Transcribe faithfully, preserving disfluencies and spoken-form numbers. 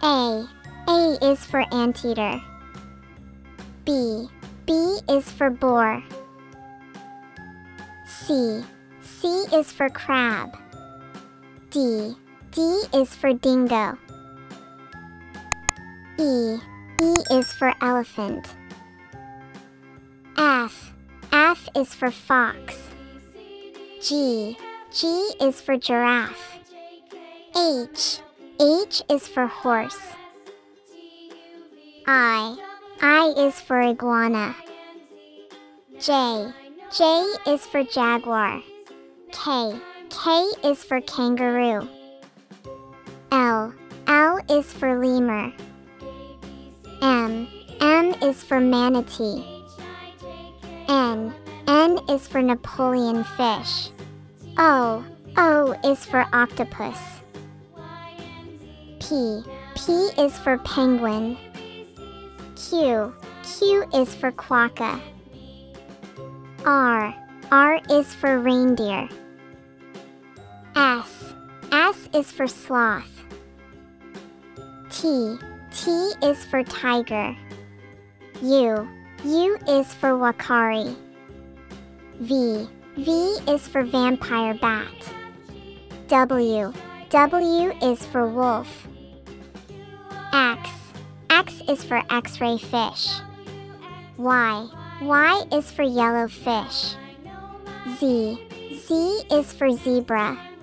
A. A is for anteater. B. B is for boar. C. C is for crab. D. D is for dingo. E. E is for elephant. F. F is for fox. G. G is for giraffe. H. H is for horse. I. I is for iguana. J. J is for jaguar. K. K is for kangaroo. L. L is for lemur. M. M is for manatee. N. N is for Napoleon fish. O. O is for octopus. P. P is for penguin. Q. Q is for quokka. R. R is for reindeer. S. S is for sloth. T. T is for tiger. U. U is for wakari. V. V is for vampire bat. W. W is for wolf. X. X is for X-ray fish. Y. Y is for yellow fish. Z. Z is for zebra.